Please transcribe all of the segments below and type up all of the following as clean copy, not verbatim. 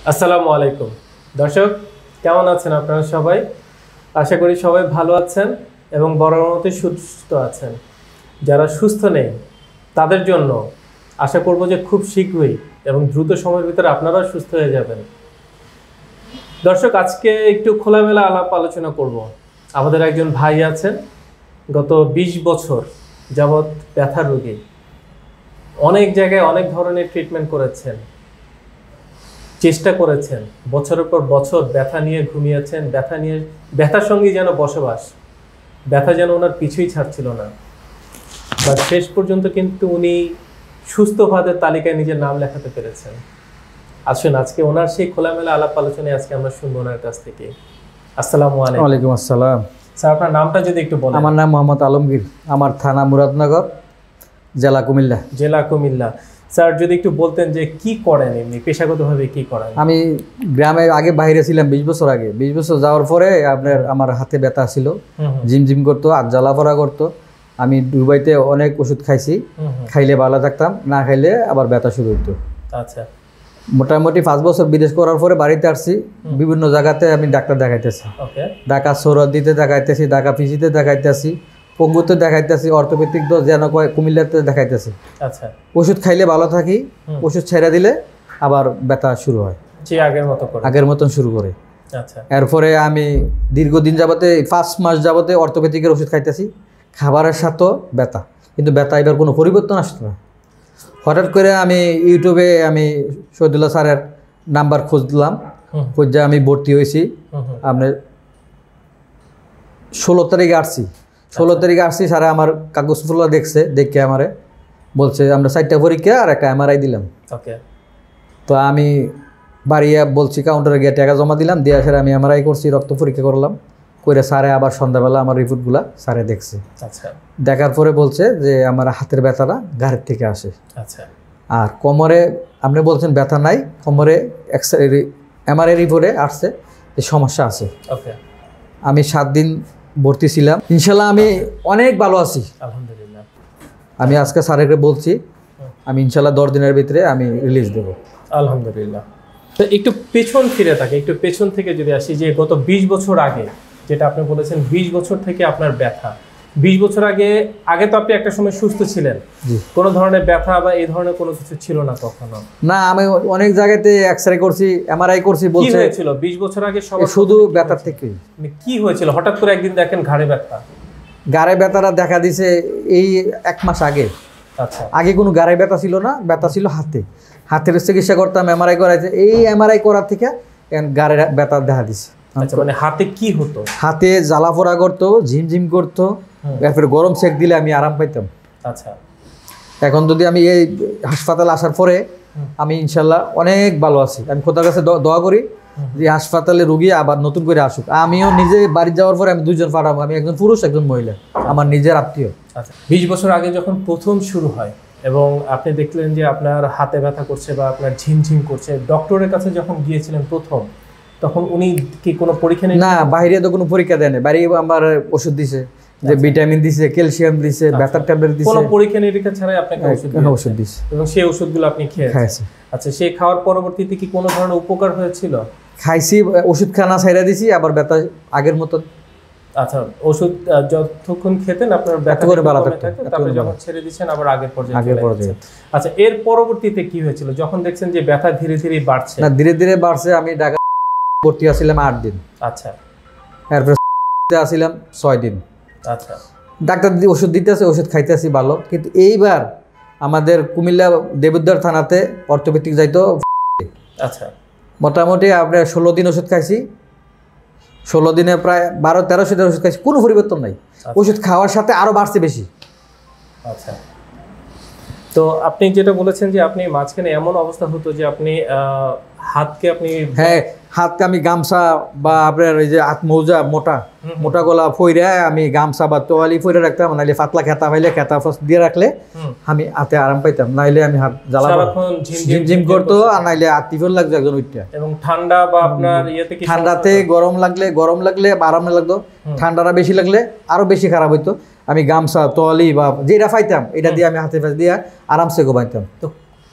আসসালামু আলাইকুম দর্শক, কেমন আছেন আপনারা সবাই? আশা করি সবাই ভালো আছেন এবং বড়র মতো সুস্থ আছেন। যারা সুস্থ নেই তাদের জন্য আশা করব যে খুব শীঘ্রই এবং দ্রুত সময়ের ভিতরে আপনারাও সুস্থ হয়ে যাবেন। দর্শক, আজকে একটু খোলামেলা আলাপ আলোচনা করব। আমাদের একজন ভাই আছেন, গত 20 বছর যাবৎ ব্যথা রোগী, অনেক জায়গায় অনেক ধরনের ট্রিটমেন্ট করেছেন, চেষ্টা করেছেন, বছরের পর বছর ব্যথা নিয়ে ঘুমিয়েছেন, ব্যথার সঙ্গেই যেন বসবাস, ব্যথা যেন ওনার পিছুই ছাড়ছিল না। বা শেষ পর্যন্ত কিন্তু উনি সুস্থভাবে তালিকায় নিজের নাম লেখাতে পেরেছেন। আসুন আজকে ওনার সেই খোলামেলা আলাপ আলোচনায় আজকে আমরা শুনবো ওনার কাছ থেকে। আসসালামু আলাইকুম। ওয়ালাইকুম আসসালাম। স্যার, আপনার নামটা যদি একটু বলেন। আমার নাম মোহাম্মদ আলমগীর, আমার থানা মুরাদনগর, জেলা কুমিল্লা। জেলা কুমিল্লা। স্যার, যদি একটু বলতেন যে কি করেন, এমনি পেশাগতভাবে কি করেন? আমি গ্রামে আগে বাইরে ছিলাম 20 বছর আগে। 20 বছর যাওয়ার পরে আমার হাতে ব্যথা ছিল, জিম করতো, আর জ্বালাপড়া করতো। আমি দুবাইতে অনেক ওষুধ খাইছি, খাইলে ভালো থাকতাম, না খাইলে আবার ব্যথা শুরু হইতো। আচ্ছা। মোটামুটি 5 বছর বিদেশ করার পরে বাড়িতে আসছি, বিভিন্ন জায়গাতে আমি ডাক্তার দেখাইতেছি। ঢাকা সৌরদিতে দেখাইতেছি, ঢাকা পিজিতে দেখাইতেছি, পঙ্গুতে দেখাইতেছি, অর্থোপেডিক যেন কয় কুমিল্লাতে দেখাইতেছি। আচ্ছা। ওষুধ খাইলে ভালো থাকি, ওষুধ ছেড়ে দিলে আবার ব্যথা শুরু হয়, আগের মতন শুরু করে। আচ্ছা। এরপরে আমি দীর্ঘদিন যাবতে 5 মাস যাবতে অর্থোপেডিকের ওষুধ খাইতেছি, খাবারের সাথেও ব্যথা, কিন্তু ব্যথা এবার কোনো পরিবর্তন আসতো না। হঠাৎ করে আমি ইউটিউবে শহীদুল্লাহ স্যারের নাম্বার খুঁজলাম, খুঁজে আমি ভর্তি হয়েছি। আপনার 16 তারিখে আসছি। 16 তারিখে আসছি, স্যারে আমার কাগজগুলো দেখে আমারে বলছে আমরা 4টা পরীক্ষা আর একটা এমআরআই দিলাম। তো আমি বাড়িয়ে বলছি কাউন্টারে গিয়ে টাকা জমা দিলাম, দিয়ে আসলে আমি এমআরআই করছি, রক্ত পরীক্ষা করলাম, করে স্যারে আবার সন্ধ্যাবেলা আমার রিপোর্টগুলো স্যারে দেখছে। দেখার পরে বলছে যে আমার হাতের ব্যথাটা ঘাড়ের থেকে আসে। আর কোমরে আপনি বলছেন ব্যথা নাই, কোমরে এমআরআই রিপোর্টে আসছে যে সমস্যা আছে। আমি 7 দিন ভর্তি ছিলাম, ইনশাল্লাহ আমি অনেক ভালো আছি, আলহামদুলিল্লাহ। আমি আজকে স্যারকে বলছি আমি ইনশাল্লাহ 10 দিনের ভিতরে আমি রিলিজ দেবো, আলহামদুলিল্লাহ। তো একটু পেছন ফিরে থাকে, একটু পেছন থেকে যদি আসি, যে গত 20 বছর আগে যেটা আপনি বলেছেন 20 বছর থেকে আপনার ব্যথা, 20 বছর আগে তো আপনি একটা সময় সুস্থ ছিলেন, কোনো ধরনের ব্যথা বা এই ধরনের কোনো কিছু ছিল না তখনও? না, আমি অনেক জায়গাতে এক্সরে করছি, এমআরআই করছি। বলছে কি হয়েছিল 20 বছর আগে? শুধু ব্যথার থেকে। কি হয়েছিল হঠাৎ করে একদিন দেখেন ঘাড়ে ব্যথাটা দেখা দিছে এই 1 মাস আগে। আচ্ছা। আগে কোনো ঘাড়ে ব্যথা ছিল না, ব্যথা ছিল হাতের চিকিৎসা করতাম, এমআরআই করাইছে। এই এমআরআই করার থেকে ঘাড়ের ব্যথা দেখা দিছে। আচ্ছা, মানে হাতে কি হতো? হাতে জ্বালাপোড়া করতো, ঝিমঝিম করতো, এরপরে গরম সেক দিলে আমি আরাম পাইতাম। আচ্ছা। এখন যদি আমি এই হাসপাতালে আসার পরে আমি ইনশাল্লাহ অনেক ভালো আছি। আমি খোদার কাছে দোয়া করি যে হাসপাতালে রুগী আবার নতুন করে আসুক। আমিও নিজে বাড়ি যাওয়ার পরে আমি 2 জন পাঠাবো, আমি একজন পুরুষ একজন মহিলা, আমার নিজের আত্মীয়। আচ্ছা। 20 বছর আগে যখন প্রথম শুরু হয় এবং আপনি দেখলেন যে আপনার হাতে ব্যথা করছে বা আপনার ঝিমঝিম করছে, ডক্টরের কাছে যখন গিয়েছিলেন প্রথম, তখন উনি কি কোনো পরীক্ষা নেই? না, বাইরে তো কোনো পরীক্ষা দেয় না। বাইরে আমার ওষুধ দিছে, যে ভিটামিন দিছে, ক্যালসিয়াম দিছে, ব্যথার ট্যাবলেট দিছে, কোনো পরীক্ষা নিরীক্ষা ছাড়াই আপনাকে ওষুধ দিছে এবং সেই ওষুধগুলো আপনি খেয়েছেন। আচ্ছা, সেই খাওয়ার পরবর্তীতে কি কোনো ধরনের উপকার হয়েছিল? খাইছি, ওষুধ খানা ছাইড়া দিছি, আবার ব্যথা আগের মতো। আচ্ছা, ওষুধ যতক্ষণ খেতেন আপনার ব্যথা করে ভালো থাকতো, তারপরে যখন ছেড়ে দিয়েছেন আবার আগের পর্যায়ে। আচ্ছা, এর পরবর্তীতে কি হয়েছিল যখন দেখছেন যে ব্যথা ধীরে ধীরে বাড়ছে? না, ধীরে ধীরে বাড়ছে। আমি ঢাকা ভর্তি আছিলাম 8 দিন। আচ্ছা। এরপরে আসিলাম 6 দিন। আচ্ছা। ডাক্তার ওষুধ দিতেছে, ওষুধ খাইতেছি ভালো, কিন্তু এইবার আমাদের কুমিল্লা দেবুদ্দার থানাতে অর্থোপেডিক যাইতো। আচ্ছা। মোটামুটি আপনার 16 দিন ওষুধ খাইছি, 16 দিনে প্রায় 12-1300 দিন ওষুধ খাইছি, কোনো পরিবর্তন নাই। ওষুধ খাওয়ার সাথে আরও বাড়ছে বেশি। আচ্ছা। তো আপনি যেটা বলেছেন যে আপনি মাঝখানে এমন অবস্থা হতো যে আপনি হাতকে হাতকে আমি গামছা বা আপনার ওই যে হাত মৌজা মোটা গলা ফইরা আমি গামছা বা তোয়ালি ফইরা রাখতাম, নাইলে পাতলা খেতা পাইলে খেতা ফার্স্ট দিয়ে রাখলে আমি হাতে আরাম পাইতাম, নাইলে আমি হাত ঝিমঝিম করতো, আর নাইলে হাত টিফল লাগতো একজন উঠটা। এবং ঠান্ডা বা আপনার ঠান্ডাতে গরম লাগলে আরাম লাগতো, ঠান্ডাটা বেশি লাগলে আরো বেশি খারাপ হইতো। আমি গামছা তোয়ালি বা যেটা পাইতাম এটা দিয়ে আমি হাতে দিয়ে আরামসে ঘুমাইতাম। তো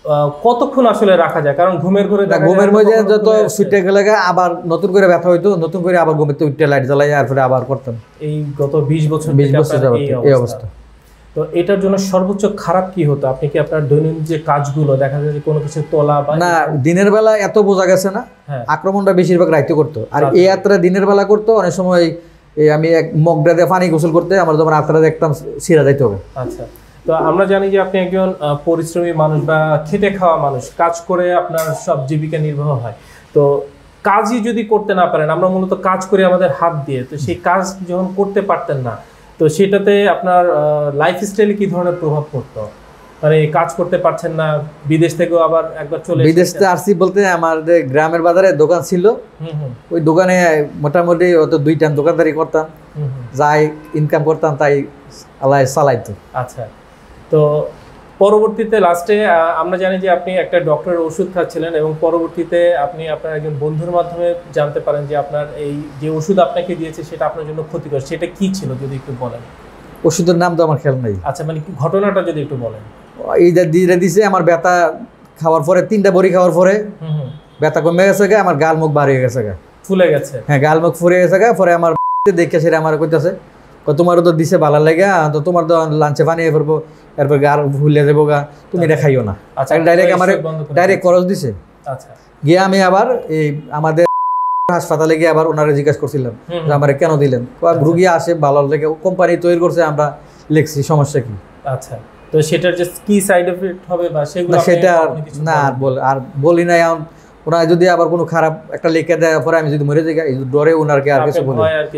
কতক্ষণ আসলে রাখা যায়? কারণ ঘুমের ঘরে ঘুমের মধ্যে যত সুইটে গেলে আবার নতুন করে ব্যথা হইতো, নতুন করে আবার ঘুমের তো উঠে লাইট জ্বালাই আর আবার করতাম। এই গত 20 বছর যাবত এই অবস্থা। তো এটার জন্য সর্বোচ্চ খারাপ কি হতো? আপনি কি আপনার দৈনন্দিন যে কাজগুলো দেখা যায় যে কোনো কিছু তোলা বা না, দিনের বেলা এত বোঝা গেছে না, আক্রমণটা বেশিরভাগ রাইতে করতো। আর এই যাত্রা দিনের বেলা করতো, অনেক সময় আমি এক মগডা দিয়ে পানি গোসল করতে আমার যখন আত্রা দেখতাম ছিঁড়া যাইতে হবে। আচ্ছা, তো আমরা জানি যে আপনি একজন পরিশ্রমী মানুষ বা খেটে খাওয়া মানুষ, কাজ করে আপনার সব জীবিকা নির্বাহ হয়। তো কাজই যদি করতে না পারেন, আমরা মূলত কাজ করি আমাদের হাত দিয়ে, তো সেই কাজ যখন করতে পারতেন না, তো সেটাতে আপনার লাইফস্টাইলে কি ধরনের প্রভাব পড়তো? মানে কাজ করতে পারছেন না, বিদেশ থেকেও আবার একবার চলে বিদেশ থেকে আসছি বলতে আমাদের গ্রামের বাজারে দোকান ছিল, ওই দোকানে মোটামুটি অত 2 টান দোকানদারি করতাম, যাই ইনকাম করতাম তাই আল্লাহ চালাইতো। আচ্ছা, তো পরবর্তীতে লাস্টে আমরা জানি যে আপনি একটা ডক্টরের ওষুধ খাচ্ছিলেন এবং পরবর্তীতে আপনি আপনার একজন বন্ধুর মাধ্যমে জানতে পারেন যে আপনার এই যে ওষুধ আপনাকে দিয়েছে সেটা আপনার জন্য ক্ষতিকর। সেটা কি ছিল যদি একটু বলেন? ওষুধের নাম তো আমার খেয়াল নাই। আচ্ছা, মানে ঘটনাটা যদি একটু বলেন। এইটা দিয়ে দিছে, আমার ব্যথা খাওয়ার পরে 3টা বড়ি খাওয়ার পরে ব্যথা কমে গেছে গা, আমার গাল মুখ বার হয়ে গেছে গা, ফুলে গেছে। হ্যাঁ, গাল মুখ ফুলে গেছে গা। পরে আমার দেখে সেটা আমার কইতাছে, তোমারও তো দিছে ভালো লাগে, তো তোমার তো লাঞ্চে পানি পড়বো, এরপর গাল ভুলে যাবো গা, তুমি এটা খাইও না। ডাইরেক্ট আমার ডাইরেক্ট খরচ দিছে। আচ্ছা, গিয়ে আমি আবার এই আমাদের হাসপাতালে গিয়ে আবার ওনারা জিজ্ঞাসা করছিলাম যে আমার কেন দিলেন। রুগী আসে ভালো লাগে, কোম্পানি তৈরি করছে, আমরা লিখছি, সমস্যা কি? আচ্ছা, তো সেটার যে কি সাইড এফেক্ট হবে বা সেগুলো সেটা না আর বলি নাই। ওনারা যদি আবার কোনো খারাপ একটা লিখে দেয় পরে আমি যদি মরে যাই ডরে ওনারকে আর কিছু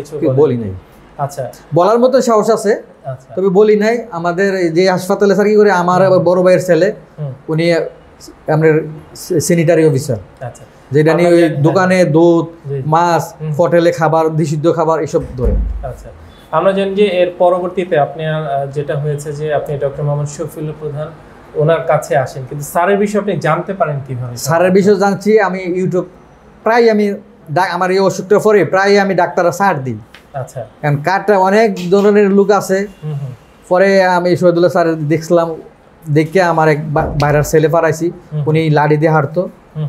বলি নাই। আচ্ছা, বলার মতো সাহস আছে, তবে বলি নাই। আমাদের যে হাসপাতালে স্যার কি করে, আমার বড় ভাইয়ের ছেলে, উনি আমাদের স্যানিটারি অফিসার, যেটা নিয়ে ওই দোকানে দুধ, মাছ, হোটেলে খাবার, নিষিদ্ধ খাবার এসব ধরে। আচ্ছা, আমরা জানি যে এর পরবর্তীতে আপনি যেটা হয়েছে যে আপনি ডক্টর মোহাম্মদ শফিউল প্রধান ওনার কাছে আসেন, কিন্তু স্যারের বিষয়ে আপনি জানতে পারেন কিভাবে? স্যারের বিষয়ে জানছি আমি ইউটিউব, প্রায় আমি আমার এই অসুখটা পরে প্রায় আমি ডাক্তাররা সার দিই। আচ্ছা, কারণ কার্ডটা অনেক ধরনের লোক আছে। পরে আমি শহীদুল্লাহ স্যার দেখছিলাম, দেখে আমার এক বাইরের ছেলে পাড়াইছি, উনি লাড়ি দিয়ে হাঁটতো।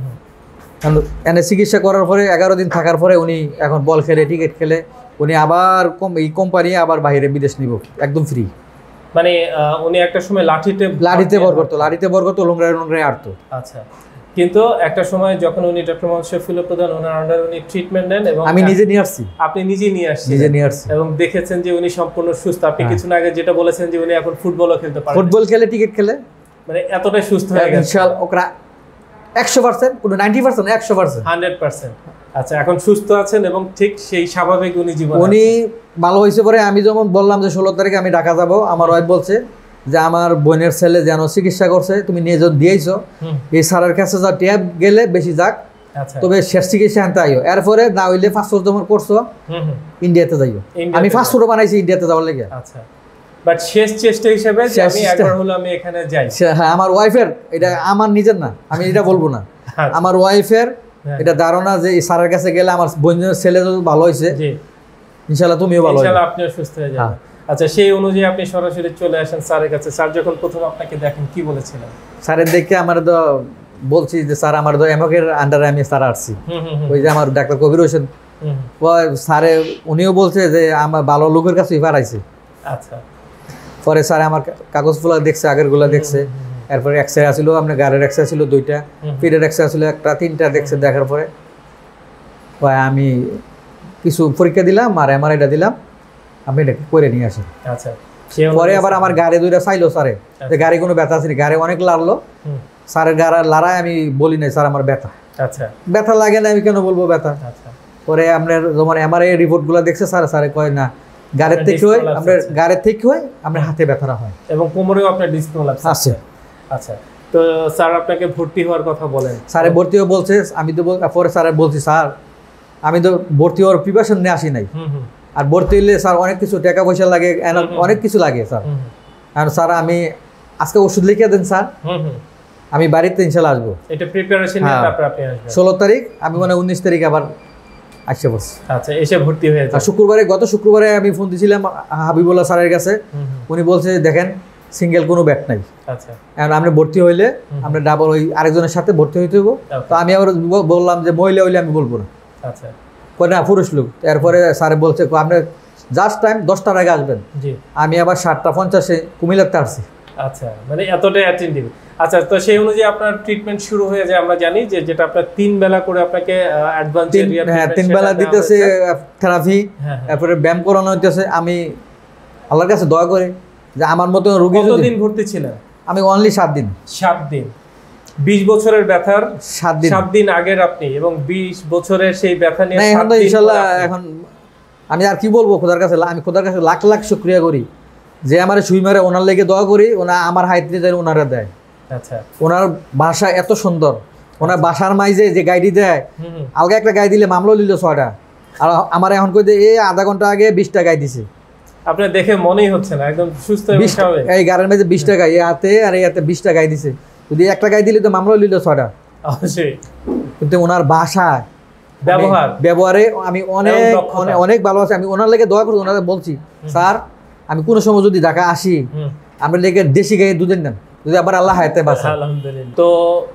এনে চিকিৎসা করার পরে 11 দিন থাকার পরে উনি এখন বল খেলে, টিকিট খেলে, উনি আবার এই কোম্পানি আবার বাইরে বিদেশ নিব একদম ফ্রি। মানে উনি একটা সময় লাঠিতে বর করতো, লোংরায় হাঁটতো। আচ্ছা, কিন্তু একটা সময় যখন উনি ডক্টর মোহাম্মদ শফিউল প্রধান ওনার আন্ডারে উনি ট্রিটমেন্ট নেন এবং আমি নিজে নিয়ে আসছি। আপনি নিজে নিয়ে আসছি এবং দেখেছেন যে উনি সম্পূর্ণ সুস্থ। আপনি কিছুদিন আগে যেটা বলেছেন যে উনি এখন ফুটবলও খেলতে পারেন, ফুটবল খেলে, টিকিট খেলে, মানে এতটাই সুস্থ হয়ে গেছে ইনশাআল্লাহ। ওকরা 100%, কোনো 90%, 100%, 100%। আচ্ছা, এখন সুস্থ আছেন এবং ঠিক সেই স্বাভাবিক উনি জীবন উনি ভালো হয়েছে। পরে আমি যখন বললাম যে 16 তারিখে আমি ঢাকা যাব, আমার ওয়াইফ বলছে যে আমার বোনের ছেলে যেন চিকিৎসা করছে, তুমি নিয়ে যখন দিয়েছো, এই স্যারের কাছে যা ট্যাব গেলে বেশি যাক, তবে শেষ চিকিৎসা আনতে আইও। এরপরে না হইলে পাসপোর্ট যখন করছো ইন্ডিয়াতে যাইও। আমি পাসপোর্ট বানাইছি ইন্ডিয়াতে যাওয়ার লেগে। আচ্ছা, বাট শেষ চেষ্টা হিসেবে আমি একবার হলো আমি এখানে যাই। হ্যাঁ, আমার ওয়াইফের, এটা আমার নিজের না, আমি এটা বলবো না, আমার ওয়াইফের এটা ধারণা যে এই স্যারের কাছে গেলে আমার বোনের ছেলে যদি ভালো হয়েছে, ইনশাআল্লাহ তুমিও ভালো হবে, ইনশাআল্লাহ আপনিও সুস্থ হয়ে যাবেন। আচ্ছা, সেই অনুযায়ী আপনি সরাসরি চলে আসেন স্যারের কাছে। স্যার যখন প্রথম আপনাকে দেখেন কি বলেছিলেন? স্যারের দেখে আমার তো বলছি যে স্যার আমার তো এমকের আন্ডারে আমি স্যার আসছি, ওই যে আমার ডাক্তার কবির হোসেন স্যারে, উনিও বলছে যে আমার ভালো লোকের কাছে পাঠাইছে। আচ্ছা, পরে স্যার আমার কাগজগুলো দেখছে, আগেরগুলো দেখছে, এরপরে এক্সরে আসছিল, আপনার গাড়ির এক্সরে ছিল 2টা, পিঠের এক্সরে আসছিল 1টা, 3টা দেখছে। দেখার পরে আমি কিছু পরীক্ষা দিলাম আর এমআরআইটা দিলাম, আপনি এটা করে নিয়ে আসেন। আচ্ছা, পরে আবার আমার গাড়ি 2টা চাইলো স্যারে যে গাড়ি কোনো ব্যথা আছে, গাড়ি অনেক লাড়লো। স্যারের গাড়ি লাড়ায় আমি বলি নাই স্যার আমার ব্যথা। আচ্ছা, ব্যথা লাগে না, আমি কেন বলবো ব্যথা? পরে আপনার যেমন এমআরআই রিপোর্টগুলো দেখছে স্যারে কয় না, গাড়ির থেকে হয় আপনার, গাড়ির থেকে হয় আপনার হাতে ব্যথাটা হয় এবং কোমরেও আপনার ডিসপ্রলাপস আছে। আচ্ছা, তো স্যার আপনাকে ভর্তি হওয়ার কথা বলেন? স্যারে ভর্তি হয়ে বলছে, আমি তো পরে স্যারে বলছি স্যার আমি তো ভর্তি হওয়ার প্রিপারেশন নিয়ে আসি নাই, আর ভর্তি হলে স্যার অনেক কিছু টাকা পয়সা লাগে, অনেক কিছু লাগে স্যার। আর স্যার আমি আজকে ওষুধ লিখে দেন স্যার, আমি বাড়িতে ইনশাআল্লাহ আসবো। এটা প্রিপারেশন নিয়ে তারপর আপনি আসবেন। 16 তারিখ আমি মানে 19 তারিখ আবার আসছে বলছি। আচ্ছা, এসে ভর্তি হয়ে যায়। শুক্রবারে, গত শুক্রবারে আমি ফোন দিয়েছিলাম হাবিবুল্লাহ স্যারের কাছে, উনি বলছে দেখেন সিঙ্গেল কোনো ব্যাট নাই। আচ্ছা, এখন আপনি ভর্তি হইলে আমরা ডাবল ওই আরেকজনের সাথে ভর্তি হইতে হইব। তো আমি আবার বললাম যে মহিলা হইলে আমি বলবো না। আচ্ছা, কই না পুরুষ লোক। এরপরে স্যারে বলছে আপনি জাস্ট টাইম 10টার আগে আসবেন। জি। আমি আবার 7:50 কুমিল্লাতে আসছি। আচ্ছা, মানে এতটাই অ্যাটেন্টিভ। আচ্ছা, তো সেই অনুযায়ী আপনার ট্রিটমেন্ট শুরু হয়ে যায়। আমরা জানি যে যেটা আপনার 3 বেলা করে আপনাকে অ্যাডভান্স এরিয়া, হ্যাঁ 3 বেলা দিতেছে থেরাপি, তারপরে ব্যায়াম করানো হইতেছে। আমি আল্লাহর কাছে দোয়া করি যে আমার মতো রোগী। কতদিন ভর্তি ছিলেন? আমি অনলি 7 দিন। 7 দিন। 20 বছরের ব্যথার 7 দিন। 7 দিন আগের আপনি এবং 20 বছরের সেই ব্যথা নিয়ে 7 দিন। ইনশাআল্লাহ এখন আমি আর কি বলবো খোদার কাছে। আমি খোদার কাছে লাখ লাখ শুকরিয়া করি যে আমার সুই মারে ওনার লেগে দোয়া করি, ওনা আমার হাইতে যায় ওনারা দেয়। আচ্ছা, ওনার ভাষা এত সুন্দর। ওনার বাসার মাইজে যে গাইডি দেয়, আলগা একটা গাই দিলে মামলা নিল 6টা, আর আমার এখন কই এই আধা ঘন্টা আগে 20টা গাই দিছে। আপনার দেখে মনেই হচ্ছে না একদম সুস্থ এবং স্বাভাবিক। এই গাড়ির মাঝে 20টা গাই, এই হাতে আর এই হাতে 20টা গাই দিছে। যদি একটা গাই দিলে তো মামলা নিল 6টা। অবশ্যই। কিন্তু ওনার ভাষা ব্যবহারে আমি অনেক ভালো আছি। আমি ওনার লেগে দোয়া করি, ওনারা বলছি স্যার আমি কোনো সময় যদি ঢাকা আসি আমরা লেগে দেশি গায়ে দুদিন দেন, যদি আবার আল্লাহ হায়াতে বাঁচায়। আলহামদুলিল্লাহ। তো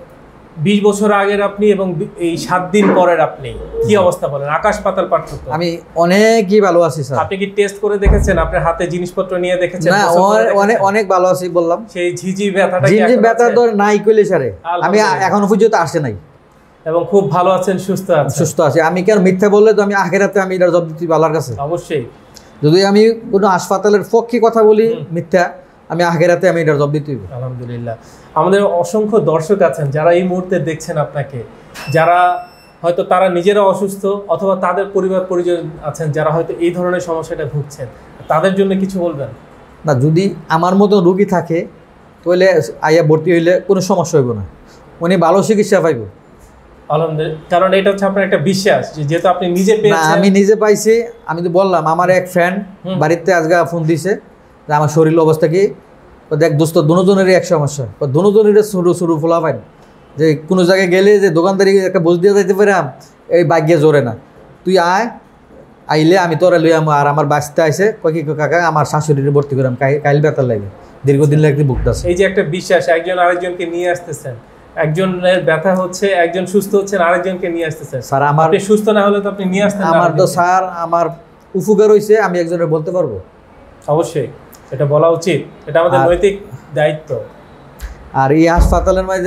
20 বছর আগের আপনি এবং এই 7 দিন পরের আপনি কি অবস্থা বলেন? আকাশ পাতাল পার্থক্য। আমি অনেকই ভালো আছি স্যার। আপনি কি টেস্ট করে দেখেছেন? আপনার হাতে জিনিসপত্র নিয়ে দেখেছেন? না, অনেক ভালো আছি বললাম। সেই ঝিঝি ব্যথাটা ব্যথা তো নাই কইলে স্যারে আমি এখনো পর্যন্ত আসে নাই এবং খুব ভালো আছেন, সুস্থ আছি। আমি কেন মিথ্যা বললে তো আমি আখিরাতে আমি এটার জবাব দিতে আল্লাহর কাছে। অবশ্যই। যদি আমি কোনো হাসপাতালের পক্ষে কথা বলি মিথ্যা, আমি আখিরাতে আমি এটার জবাব দিতে হইব। আলহামদুলিল্লাহ। আমাদের অসংখ্য দর্শক আছেন যারা এই মুহূর্তে দেখছেন আপনাকে, যারা হয়তো তারা নিজেরা অসুস্থ অথবা তাদের পরিবার পরিজন আছেন যারা হয়তো এই ধরনের সমস্যাটা ভুগছেন, তাদের জন্য কিছু বলবেন? না, যদি আমার মতো রোগী থাকে তাহলে আইয়া ভর্তি হইলে কোনো সমস্যা হইব না, উনি ভালো চিকিৎসা পাইব। আলহামদুলিল্লাহ। কারণ এটা হচ্ছে আপনার একটা বিশ্বাস, যেহেতু আপনি নিজে পেয়েছেন। আমি নিজে পাইছি। আমি তো বললাম আমার এক ফ্রেন্ড বাড়িতে আজকে ফোন দিছে যে আমার শরীর অবস্থা কি। দেখ দোস্ত, দুজনেরই এক সমস্যা, দুজনেরই সরু ফোলা পাই যে কোনো জায়গায় গেলে যে দোকানদারি একটা বোঝ দিয়ে যাইতে পারাম, এই বাগ্যে জোরে না, তুই আইলে আমি তোরা লই আম। আর আমার বাঁচতে আইসে কি কাকা আমার শাশুড়ির ভর্তি করাম, কাইল ব্যথা লাগে, দীর্ঘদিন লাগতে ভুগতেছে। এই যে একটা বিশ্বাস, একজন আরেকজনকে নিয়ে আসতেছেন, একজনের ব্যথা হচ্ছে, একজন সুস্থ হচ্ছেন, আরেকজনকে নিয়ে আসতেছেন। স্যার আমার সুস্থ না হলে তো আপনি নিয়ে আসতেন। আমার তো স্যার আমার উপকার হয়েছে, আমি একজনের বলতে পারবো। অবশ্যই এটা বলা উচিত, এটা আমাদের নৈতিক দায়িত্ব। আর এই হাসপাতালের মাঝে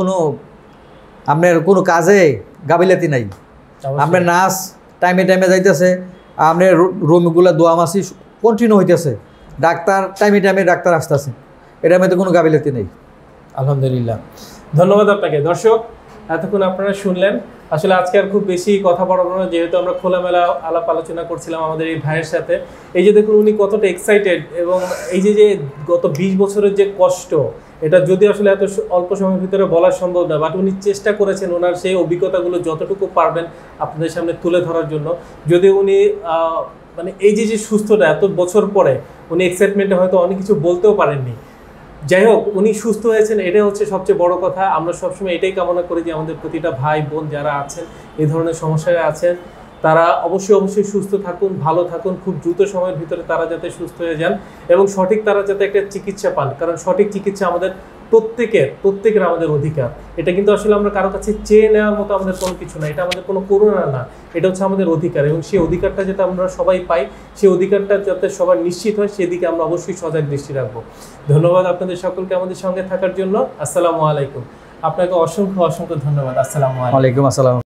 আপনার কোনো কাজে গাবিলাতি নাই। আপনার নার্স টাইমে যাইতেছে, আপনার রুমগুলো দোয়ামাসি কন্টিনিউ হইতেছে, ডাক্তার টাইমে ডাক্তার আসতেছে, এটার মধ্যে কোনো গাবিলাতি নেই। আলহামদুলিল্লাহ, ধন্যবাদ আপনাকে। দর্শক, এতক্ষণ আপনারা শুনলেন। আসলে আজকে আর খুব বেশি কথা বলবো না, যেহেতু আমরা খোলামেলা আলাপ আলোচনা করছিলাম আমাদের এই ভাইয়ের সাথে। এই যে দেখুন উনি কতটা এক্সাইটেড, এবং এই যে গত 20 বছরের যে কষ্ট, এটা যদি আসলে এত অল্প সময়ের ভিতরে বলা সম্ভব না, বাট উনি চেষ্টা করেছেন ওনার সেই অভিজ্ঞতাগুলো যতটুকু পারবেন আপনাদের সামনে তুলে ধরার জন্য। যদি উনি মানে এই যে সুস্থতা এত বছর পরে, উনি এক্সাইটমেন্টে হয়তো অনেক কিছু বলতেও পারেননি। যাই হোক, উনি সুস্থ হয়েছেন, এটাই হচ্ছে সবচেয়ে বড় কথা। আমরা সবসময় এটাই কামনা করি যে আমাদের প্রতিটা ভাই বোন যারা আছেন এই ধরনের সমস্যায় আছেন, তারা অবশ্যই সুস্থ থাকুন, ভালো থাকুন, খুব দ্রুত সময়ের ভিতরে তারা যাতে সুস্থ হয়ে যান এবং সঠিক তারা যাতে একটা চিকিৎসা পান। কারণ সঠিক চিকিৎসা আমাদের প্রত্যেকের আমাদের অধিকার। এটা কিন্তু আসলে আমরা কারো কাছে চেয়ে নেওয়ার মতো আমাদের কোনো কিছু না, এটা আমাদের কোনো করুণা না, এটা হচ্ছে আমাদের অধিকার। এবং সেই অধিকারটা যাতে আমরা সবাই পাই, সেই অধিকারটা যাতে সবার নিশ্চিত হয়, সেদিকে আমরা অবশ্যই সজাগ দৃষ্টি রাখবো। ধন্যবাদ আপনাদের সকলকে আমাদের সঙ্গে থাকার জন্য। আসসালামু আলাইকুম। আপনাকে অসংখ্য ধন্যবাদ। আসসালামু আলাইকুম। ওয়ালাইকুম আসসালাম।